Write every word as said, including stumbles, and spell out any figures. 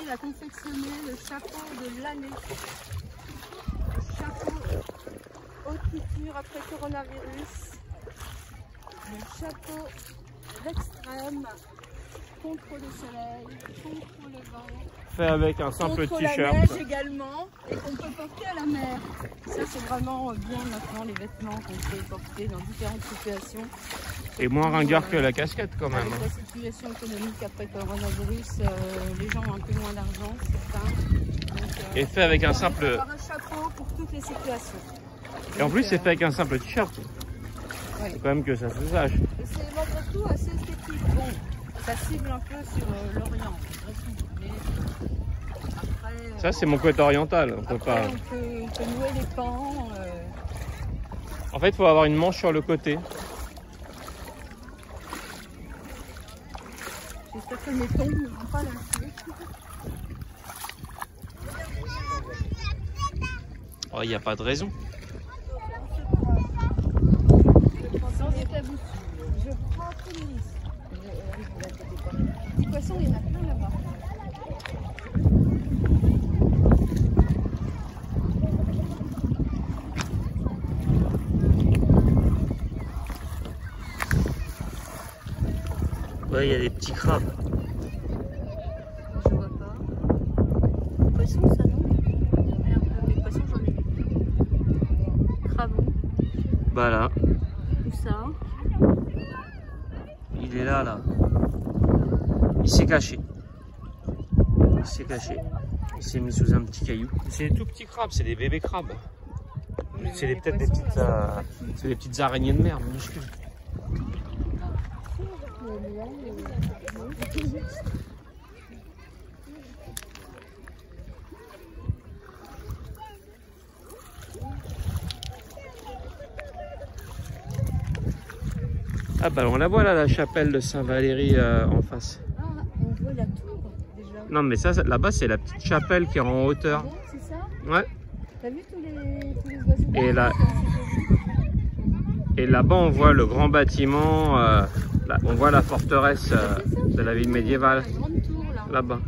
il a confectionné le chapeau de l'année. Le chapeau haute couture après coronavirus. Le chapeau d'extrême contre le soleil, contre le vent. Fait avec un simple contre la t-shirt. neige également et qu'on peut porter à la mer. Ça c'est vraiment bien maintenant les vêtements qu'on peut porter dans différentes situations. Et moins ringard que la casquette quand même. Avec la situation économique après coronavirus, euh, les gens ont un peu moins d'argent, certains. Donc, euh, Et fait avec un simple... avoir un chapeau pour toutes les situations. Et en plus c'est fait avec un simple t-shirt. Ouais. Faut quand même que ça se sache. Et c'est malgré tout assez esthétique. Bon, ça cible un peu sur euh, l'Orient, mais après... Euh, Ça c'est mon côté oriental. On peut après, pas... on peut, on peut nouer les pans. Euh... En fait il faut avoir une manche sur le côté. J'espère que mes tongs ne vont pas lâcher. Oh, il n'y a pas de raison. Sans éclaboussure. Je prends tous les risques. Les petits poissons, il y en a plein là-bas. Ouais, il y a des petits crabes. Je vois pas. Les poissons, ça non? Merde, les poissons, j'en ai vu. Cravon. Bah là, Tout ça. il est là, là. Il s'est caché. Il s'est caché. Il s'est mis sous un petit caillou. C'est des tout petits crabes, c'est des bébés crabes. C'est peut-être des petites, euh, c'est des petites araignées de mer minuscules. Ah bah on la voit là, la chapelle de Saint-Valéry euh, en face. Ah, on voit la tour déjà. Non mais ça, là-bas c'est la petite chapelle qui est en hauteur. Bon, c'est ça? Ouais. T'as vu tous les, tous les oiseaux? Et là, et là-bas on voit le grand bâtiment, euh, là, on voit la forteresse euh, de la ville médiévale. La grande tour là. Là-bas.